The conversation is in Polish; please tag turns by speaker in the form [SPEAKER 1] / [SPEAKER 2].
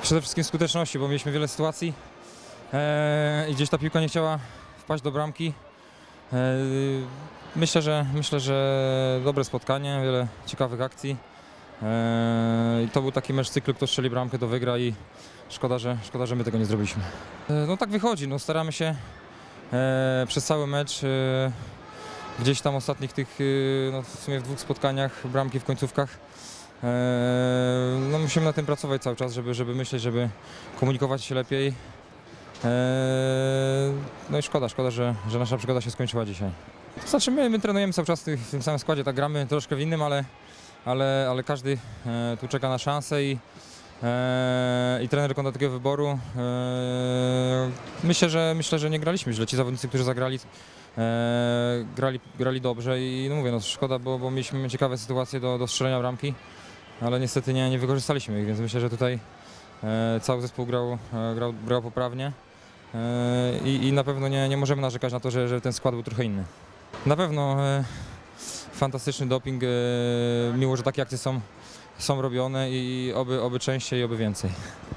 [SPEAKER 1] Przede wszystkim skuteczności, bo mieliśmy wiele sytuacji i gdzieś ta piłka nie chciała wpaść do bramki. Myślę, że dobre spotkanie, wiele ciekawych akcji. I to był taki mecz cyklu, kto strzeli bramkę, to wygra i szkoda, że my tego nie zrobiliśmy. No tak wychodzi, no staramy się przez cały mecz, gdzieś tam ostatnich tych, no w sumie w 2 spotkaniach, bramki w końcówkach. No musimy na tym pracować cały czas, żeby myśleć, żeby komunikować się lepiej. No i szkoda, że nasza przygoda się skończyła dzisiaj. Znaczy my trenujemy cały czas w tym samym składzie, tak gramy troszkę w innym, ale każdy tu czeka na szansę i trener dokona takiego wyboru. Myślę, że nie graliśmy źle. Ci zawodnicy, którzy zagrali, grali dobrze i no mówię, no szkoda, bo mieliśmy ciekawe sytuacje do strzelenia bramki, ale niestety nie wykorzystaliśmy ich, więc myślę, że tutaj cały zespół grał poprawnie i na pewno nie możemy narzekać na to, że ten skład był trochę inny. Na pewno fantastyczny doping, miło, że takie akcje są robione i oby częściej i oby więcej.